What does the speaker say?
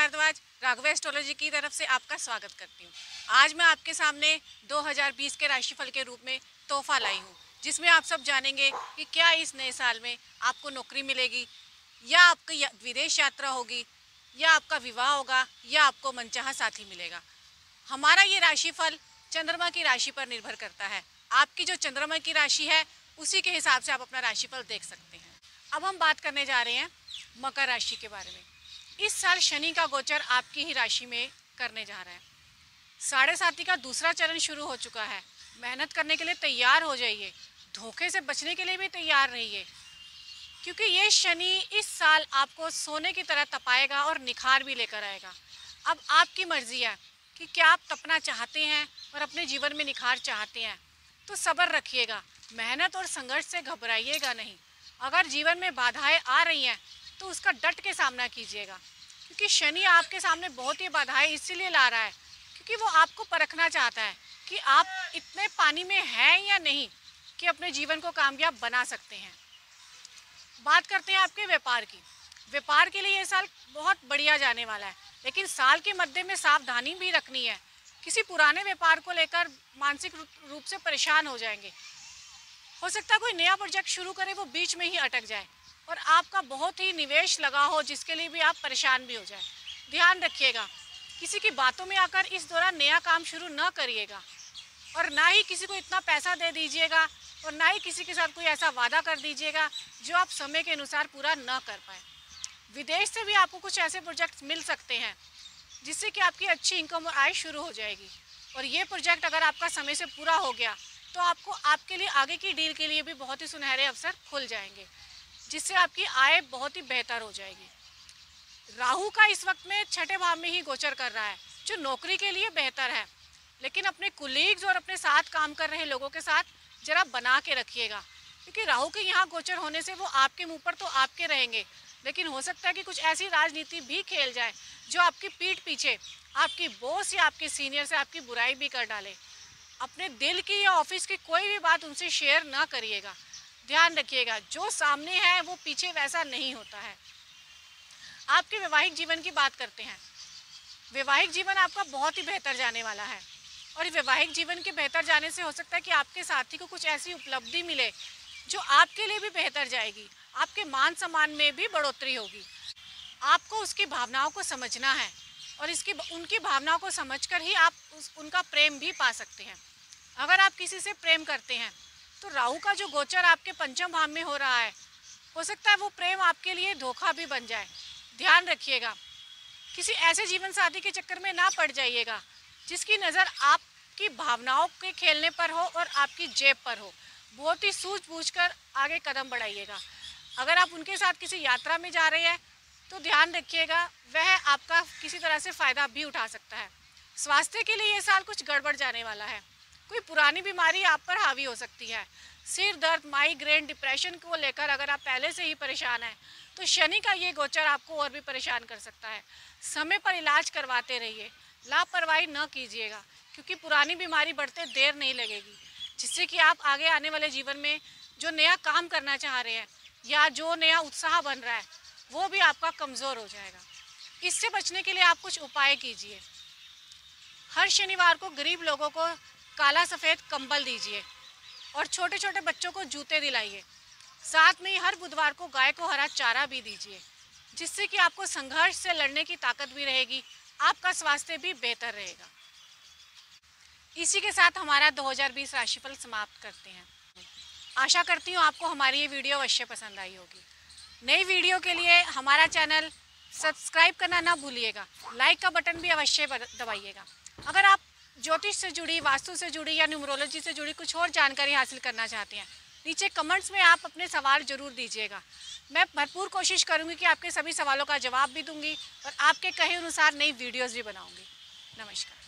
Bhardwaj Raghav astrology की तरफ से आपका स्वागत करती हूँ। आज मैं आपके सामने 2020 के राशिफल के रूप में तोहफा लाई हूँ, जिसमें आप सब जानेंगे कि क्या इस नए साल में आपको नौकरी मिलेगी, या आपकी विदेश यात्रा होगी, या आपका विवाह होगा, या आपको मनचाहा साथी मिलेगा। हमारा ये राशिफल चंद्रमा की राशि पर निर्भर करता है। आपकी जो चंद्रमा की राशि है उसी के हिसाब से आप अपना राशिफल देख सकते हैं। अब हम बात करने जा रहे हैं मकर राशि के बारे में। इस साल शनि का गोचर आपकी ही राशि में करने जा रहा है। साढ़े साथी का दूसरा चरण शुरू हो चुका है। मेहनत करने के लिए तैयार हो जाइए, धोखे से बचने के लिए भी तैयार रहिए, क्योंकि ये शनि इस साल आपको सोने की तरह तपाएगा और निखार भी लेकर आएगा। अब आपकी मर्जी है कि क्या आप तपना चाहते हैं और अपने जीवन में निखार चाहते हैं, तो सब्र रखिएगा, मेहनत और संघर्ष से घबराइएगा नहीं। अगर जीवन में बाधाएं आ रही हैं तो उसका डट के सामना कीजिएगा, क्योंकि शनि आपके सामने बहुत ही बाधाएं इसीलिए ला रहा है क्योंकि वो आपको परखना चाहता है कि आप इतने पानी में हैं या नहीं कि अपने जीवन को कामयाब बना सकते हैं। बात करते हैं आपके व्यापार की। व्यापार के लिए ये साल बहुत बढ़िया जाने वाला है, लेकिन साल के मध्य में सावधानी भी रखनी है। किसी पुराने व्यापार को लेकर मानसिक रूप से परेशान हो जाएंगे। हो सकता है कोई नया प्रोजेक्ट शुरू करे, वो बीच में ही अटक जाए और आपका बहुत ही निवेश लगा हो जिसके लिए भी आप परेशान भी हो जाए। ध्यान रखिएगा, किसी की बातों में आकर इस दौरान नया काम शुरू न करिएगा, और ना ही किसी को इतना पैसा दे दीजिएगा, और ना ही किसी के साथ कोई ऐसा वादा कर दीजिएगा जो आप समय के अनुसार पूरा न कर पाए। विदेश से भी आपको कुछ ऐसे प्रोजेक्ट्स मिल सकते हैं जिससे कि आपकी अच्छी इनकम और आय शुरू हो जाएगी, और ये प्रोजेक्ट अगर आपका समय से पूरा हो गया तो आपको आपके लिए आगे की डील के लिए भी बहुत ही सुनहरे अवसर खुल जाएंगे, जिससे आपकी आय बहुत ही बेहतर हो जाएगी। राहु का इस वक्त में छठे भाव में ही गोचर कर रहा है, जो नौकरी के लिए बेहतर है, लेकिन अपने कुलीग्स और अपने साथ काम कर रहे लोगों के साथ जरा बना के रखिएगा, क्योंकि राहु के यहाँ गोचर होने से वो आपके मुंह पर तो आपके रहेंगे, लेकिन हो सकता है कि कुछ ऐसी राजनीति भी खेल जाए जो आपकी पीठ पीछे आपकी बॉस या आपके सीनियर से आपकी बुराई भी कर डाले। अपने दिल की या ऑफिस की कोई भी बात उनसे शेयर ना करिएगा। ध्यान रखिएगा, जो सामने है वो पीछे वैसा नहीं होता है। आपके वैवाहिक जीवन की बात करते हैं। वैवाहिक जीवन आपका बहुत ही बेहतर जाने वाला है, और वैवाहिक जीवन के बेहतर जाने से हो सकता है कि आपके साथी को कुछ ऐसी उपलब्धि मिले जो आपके लिए भी बेहतर जाएगी। आपके मान सम्मान में भी बढ़ोतरी होगी। आपको उसकी भावनाओं को समझना है, और उनकी भावनाओं को समझकर ही आप उनका प्रेम भी पा सकते हैं। अगर आप किसी से प्रेम करते हैं तो राहु का जो गोचर आपके पंचम भाव में हो रहा है, हो सकता है वो प्रेम आपके लिए धोखा भी बन जाए। ध्यान रखिएगा, किसी ऐसे जीवन साथी के चक्कर में ना पड़ जाइएगा जिसकी नज़र आपकी भावनाओं के खेलने पर हो और आपकी जेब पर हो। बहुत ही सूझबूझ कर आगे कदम बढ़ाइएगा। अगर आप उनके साथ किसी यात्रा में जा रहे हैं तो ध्यान रखिएगा, वह आपका किसी तरह से फ़ायदा भी उठा सकता है। स्वास्थ्य के लिए ये साल कुछ गड़बड़ जाने वाला है। कोई पुरानी बीमारी आप पर हावी हो सकती है। सिर दर्द, माइग्रेन, डिप्रेशन को लेकर अगर आप पहले से ही परेशान हैं तो शनि का ये गोचर आपको और भी परेशान कर सकता है। समय पर इलाज करवाते रहिए, लापरवाही न कीजिएगा, क्योंकि पुरानी बीमारी बढ़ते देर नहीं लगेगी, जिससे कि आप आगे आने वाले जीवन में जो नया काम करना चाह रहे हैं या जो नया उत्साह बन रहा है वो भी आपका कमज़ोर हो जाएगा। इससे बचने के लिए आप कुछ उपाय कीजिए। हर शनिवार को गरीब लोगों को काला सफ़ेद कंबल दीजिए, और छोटे छोटे बच्चों को जूते दिलाइए। साथ में ही हर बुधवार को गाय को हरा चारा भी दीजिए, जिससे कि आपको संघर्ष से लड़ने की ताकत भी रहेगी, आपका स्वास्थ्य भी बेहतर रहेगा। इसी के साथ हमारा 2020 राशिफल समाप्त करते हैं। आशा करती हूँ आपको हमारी ये वीडियो अवश्य पसंद आई होगी। नई वीडियो के लिए हमारा चैनल सब्सक्राइब करना ना भूलिएगा, लाइक का बटन भी अवश्य दबाइएगा। अगर आप ज्योतिष से जुड़ी, वास्तु से जुड़ी या न्यूमरोलॉजी से जुड़ी कुछ और जानकारी हासिल करना चाहते हैं, नीचे कमेंट्स में आप अपने सवाल जरूर दीजिएगा। मैं भरपूर कोशिश करूँगी कि आपके सभी सवालों का जवाब भी दूंगी और आपके कहे अनुसार नई वीडियोज़ भी बनाऊँगी। नमस्कार।